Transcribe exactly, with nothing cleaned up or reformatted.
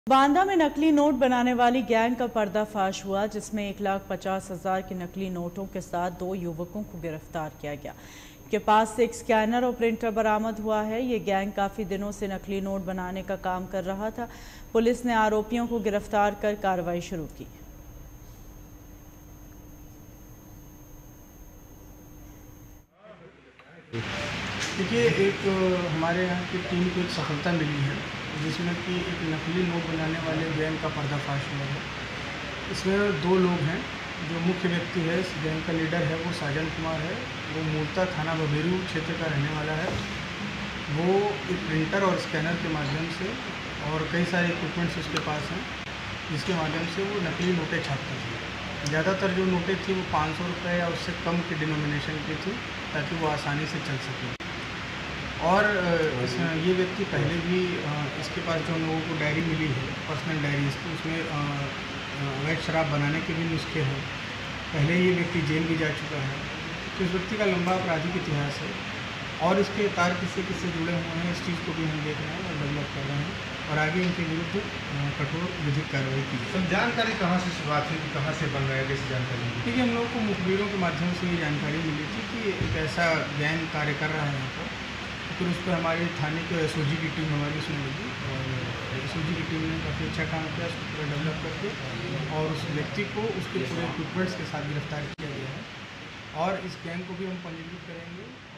बांदा में नकली नोट बनाने वाली गैंग का पर्दाफाश हुआ, जिसमें एक लाख पचास हजार के नकली नोटों के साथ दो युवकों को गिरफ्तार किया गया। इनके पास से एक स्कैनर और प्रिंटर बरामद हुआ है। ये गैंग काफी दिनों से नकली नोट बनाने का काम कर रहा था। पुलिस ने आरोपियों को गिरफ्तार कर कार्रवाई शुरू की। देखिए, एक हमारे यहाँ की टीम को एक सफलता मिली है, जिसमें कि एक नकली नोट बनाने वाले गैंग का पर्दाफाश हुआ है। इसमें दो लोग हैं। जो मुख्य व्यक्ति है, इस गैंग का लीडर है, वो साजन कुमार है। वो मूलतः थाना बबेरू क्षेत्र का रहने वाला है। वो एक प्रिंटर और स्कैनर के माध्यम से और कई सारे इक्विपमेंट्स उसके पास हैं, जिसके माध्यम से वो नकली नोटें छापता था। ज़्यादातर जो नोटें थी वो पाँच सौ रुपये या उससे कम के डिनोमिनेशन की थी, ताकि वो आसानी से चल सके। और ये व्यक्ति पहले भी इसके पास जो लोगों को डायरी मिली है, पर्सनल डायरी, इसकी उसमें अवैध शराब बनाने के भी नुस्खे हैं। पहले ये व्यक्ति जेल भी जा चुका है। तो इस व्यक्ति का लंबा आपराधिक इतिहास है और इसके तार किससे किससे जुड़े हुए हैं, इस चीज़ को भी हम देख रहे हैं और डेवलप कर रहे हैं और आगे इनके विरुद्ध कठोर विधिक कार्रवाई की जाए। जानकारी कहाँ से शुरुआत हुई, कहाँ से बन रहा है, कैसे जानकारी? देखिए, हम लोग को मुखबिरों के माध्यम से ये जानकारी मिली थी कि एक ऐसा गैंग कार्य कर रहा है यहाँ पर। फिर उस पर हमारे थाने के एस ओ जी की टीम हमारी उसमें लगी और एस ओ जी की टीम ने काफ़ी अच्छा काम किया, उसको पूरा डेवलप करके और उस व्यक्ति को उसके पूरे इक्विपमेंट्स के साथ गिरफ्तार किया गया है और इस गैंग को भी हम पंजीकृत करेंगे।